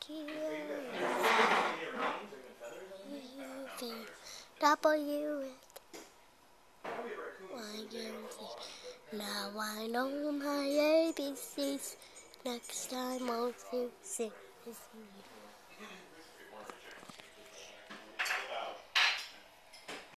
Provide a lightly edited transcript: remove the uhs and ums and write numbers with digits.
W Now I know my ABCs. Next time I'll sing with me.